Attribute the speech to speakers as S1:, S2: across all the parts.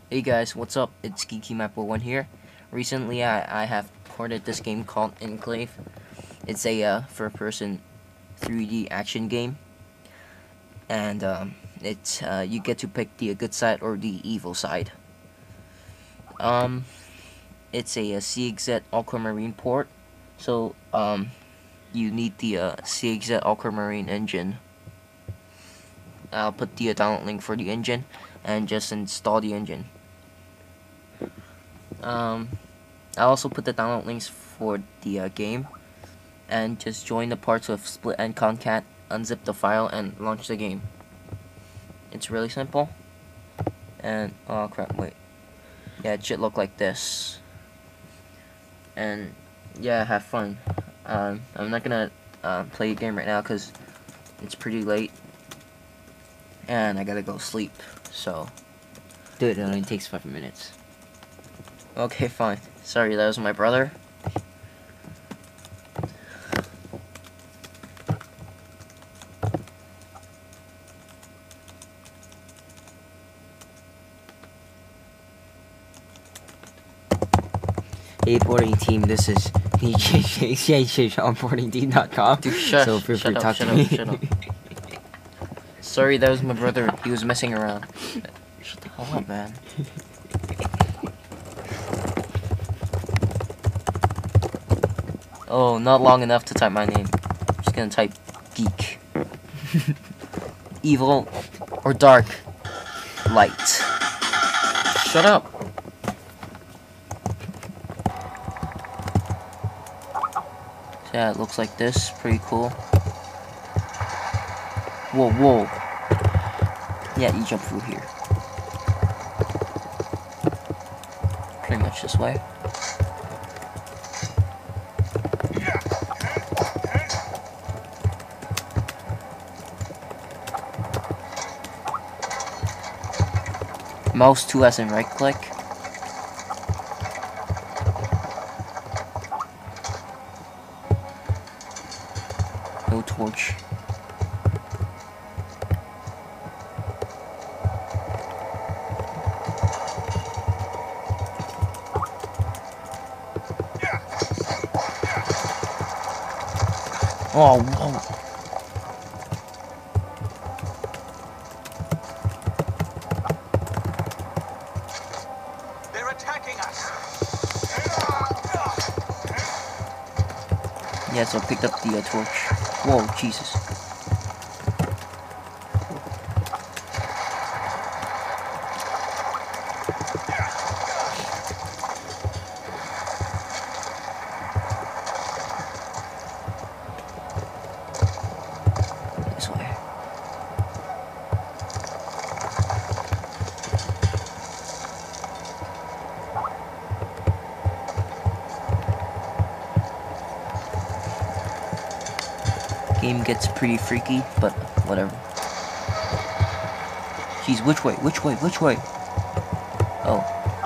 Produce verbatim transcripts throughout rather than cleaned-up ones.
S1: Hey guys, what's up? It's Geeky Mapper one here. Recently, I, I have ported this game called Enclave. It's a uh, first-person three D action game, and um, it's uh, you get to pick the good side or the evil side. Um, it's a, a C X Z Aquamarine port, so um, you need the uh, C X Z Aquamarine engine. I'll put the uh, download link for the engine, and just install the engine. Um, I also put the download links for the uh, game, and just join the parts with split and concat, unzip the file, and launch the game. It's really simple. And oh crap, wait. Yeah, it should look like this. And yeah, have fun. Um, I'm not gonna uh, play the game right now because it's pretty late, and I gotta go sleep. So, dude, it only takes five minutes. Okay, fine. Sorry, that was my brother.
S2: Hey boarding team, this is D J on boarding team dot com.
S1: Dude, shush,
S2: So feel free
S1: shut
S2: to
S1: up,
S2: talk
S1: shut
S2: to
S1: up,
S2: me.
S1: shut up. Sorry, that was my brother. He was messing around. Shut the hell up, man. Oh, not long enough to type my name. I'm just gonna type geek. Evil or dark light. Shut up. So yeah, it looks like this. Pretty cool. Whoa, whoa. Yeah, you jump through here. Pretty much this way. Mouse two as in right click. No torch. Oh, whoa.
S3: They're attacking us.
S1: Yeah, so I picked up the uh, torch. Whoa, Jesus. This way. Game gets pretty freaky, but whatever. Jeez, which way? Which way? Which way? Oh.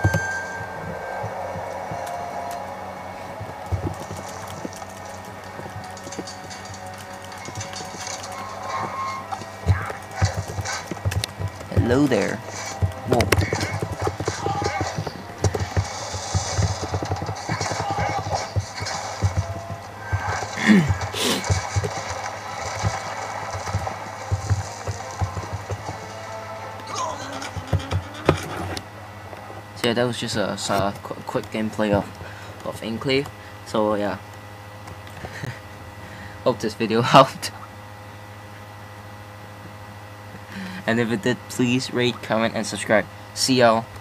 S1: Hello there. Whoa. So yeah, that was just a, a qu quick gameplay of, of Enclave. So yeah. Hope this video helped. And if it did, please rate, comment, and subscribe. See y'all.